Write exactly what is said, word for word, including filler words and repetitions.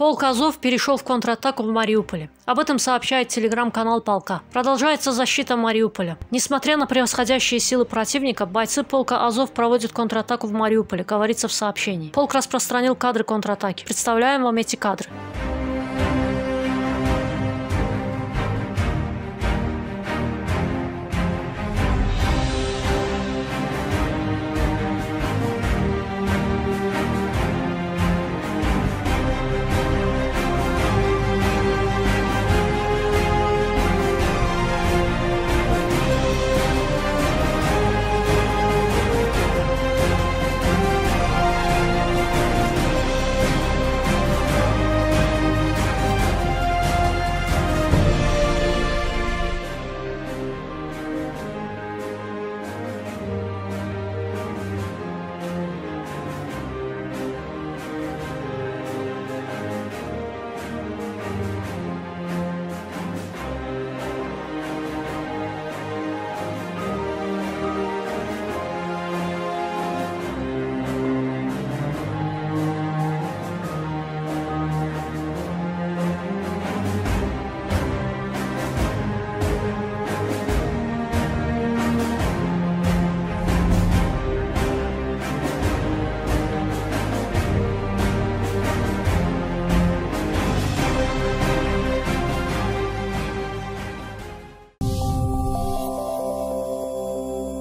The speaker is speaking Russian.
Полк Азов перешел в контратаку в Мариуполе. Об этом сообщает телеграм-канал полка. Продолжается защита Мариуполя. Несмотря на превосходящие силы противника, бойцы полка Азов проводят контратаку в Мариуполе, говорится в сообщении. Полк распространил кадры контратаки. Представляем вам эти кадры.